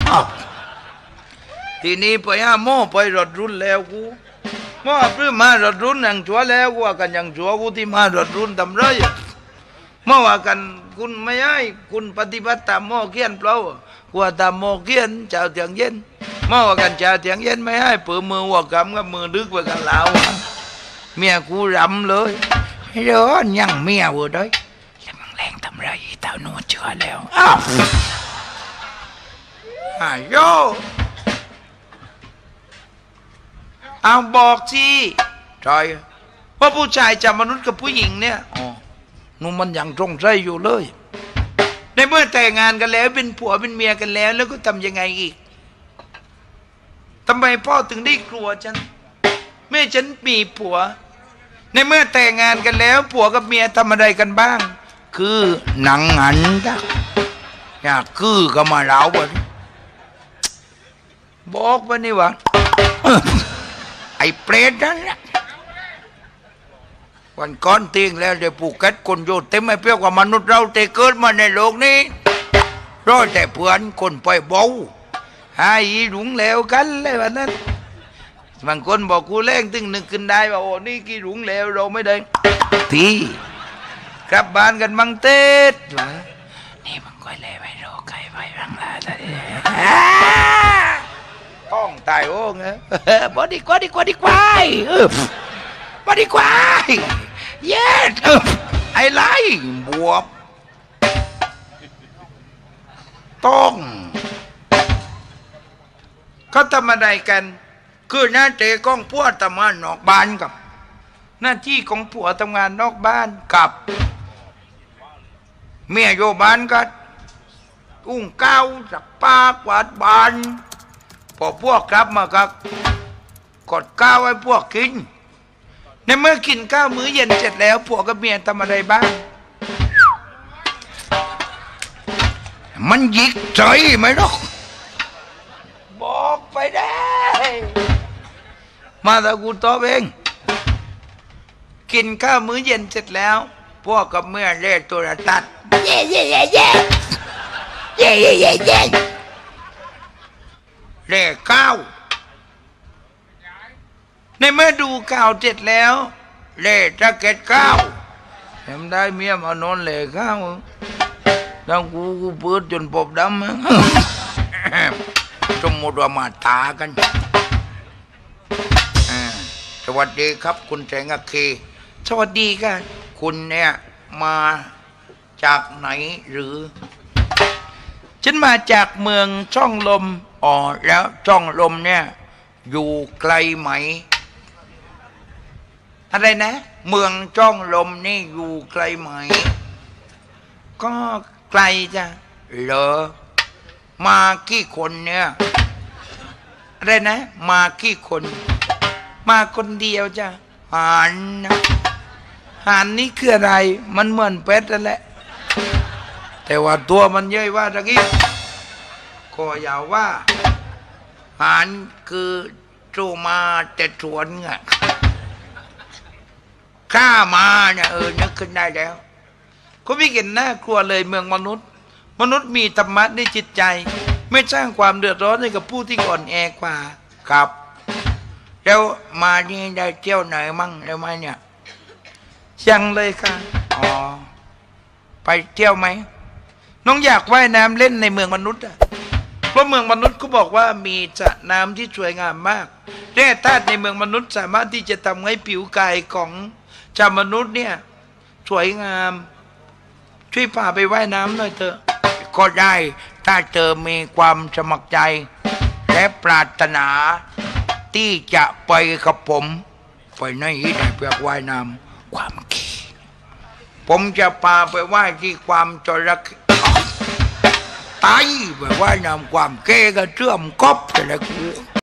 ทีนี้ไปหาหม้อไปรถรุ่นแล้วกูหม้อเพื่อมารถรุ่นอย่างชัวแล้วกูว่ากันอย่างชัวกูที่มารถรุ่นทำไรหม้อว่ากันคุณไม่ให้คุณปฏิบัติตามหม้อเขียนเปล่ากูว่าตามหม้อเขียนเจ้าเตียงเย็นหม้อว่ากันเจ้าเตียงเย็นไม่ให้เปิดมือหัวกำกับมือดึกไปกันแล้วเมียกูรำเลยเด้อยังเมียวัวด้วยแล้วมึงแรงทำไรเต่าหนูเชื่อแล้วอ้าวโยเอาบอกสิใช่ว่าผู้ชายจับมนุษย์กับผู้หญิงเนี่ยอ๋อนุ่มมันยังตรงใจอยู่เลยในเมื่อแต่งงานกันแล้วเป็นผัวเป็นเมียกันแล้วแล้วก็ทำยังไงอีกทำไมพ่อถึงได้กลัวฉันแม่ฉันมีผัวในเมื่อแต่งงานกันแล้วผัวกับเมียทำอะไรกันบ้างคือหนังหันจ้ะอยากคือก็มาเล่าบ่บอกว่านี่วะไอ้เปรตนั่นนะวันก่อนทิ้งแล้วเดี๋ยวผูกเก็ตคนโยเต็มไม่เพียงกว่ามนุษย์เราแต่เกิดมาในโลกนี้รอแต่เพื่อนคนไปเบาหายหลุงแล้วกันเลยวันนั้นบางคนบอกกูแรงตึงนึกขึ้นได้ว่าโอ้นี่กี่หลุงแล้วเราไม่ได้ทีกลับบ้านกันบังเต็ดวะนี่บางคนเลยไปโรคไข้ไปบังลาตาท้องตายโอ้งบ่ดีกว่าบ่ดีกว่าเย็ดไอ้ไรบวบต้องเขาทำอะไรกันคือหน้าที่ของผัวทำงานนอกบ้านกับหน้าที่ของผัวทำงานนอกบ้านกับเมียโยบ้านก็อุ้งก้าวสักปากวาดบ้านพอพวกกลับมาก็กดข้าวให้พวกกินในเมื่อกินข้าวมื้อเย็นเสร็จแล้วผัวกับเมียทำอะไรบ้างมันหยิกใจไหมล่ะบอกไปได้มาตะกูตอบเองกินข้าวมื้อเย็นเสร็จแล้วพวกกับเมียเล่นโทรทัศน์เย่เล่ข้าวในเมื่อดูข่าวเสร็จแล้วเล่ตะเก็ดข้าวทำได้เมียมานอนเล่ข้าวแล้วกูเปิดจนปบดำสมมติว่ามาตากันสวัสดีครับคุณแสงอเคสวัสดีกันคุณเนี่ยมาจากไหนหรือฉันมาจากเมืองช่องลมอ๋อแล้วช่องลมเนี่ยอยู่ไกลไหมอะไรนะเมืองช่องลมนี่อยู่ไกลไหมก็ไกลจ้ะเหรอมากี่คนเนี่ยอะไรนะมากี่คนมาคนเดียวจ้ะหันนี่คืออะไรมันเหมือนเป็ดนั่นแหละแต่ว่าตัวมันเยอะว่าตะกี้ก็อย่าว่าหันคือจูมาแต่สวนไงข้ามาเนี่ยนึกขึ้นได้แล้วก็ไม่เห็นน่ากลัวเลยเมืองมนุษย์มีธรรมะในจิตใจไม่สร้างความเดือดร้อนให้กับผู้ที่อ่อนแอกว่าครับแล้วมานี่ได้เที่ยวไหนมั่งแล้วไหมเนี่ยยังเลยค่ะอ๋อไปเที่ยวไหมน้องอยากว่ายน้ำเล่นในเมืองมนุษย์เพราะเมืองมนุษย์เขาบอกว่ามีสระน้ำที่สวยงามมากแร่ธาตุในเมืองมนุษย์สามารถที่จะทำให้ผิวกายของชาวมนุษย์เนี่ยสวยงามช่วยพาไปว่ายน้ำหน่อยเถอะก็ได้ถ้าเธอมีความสมัครใจและปรารถนาที่จะไปกับผมไปในที่ไหนเพื่อว่ายน้ำความขี้ผมจะพาไปว่ายที่ความจระเข้ตายไปว่ายน้ำความเก้ก็เชื่อมกบแต่ละกู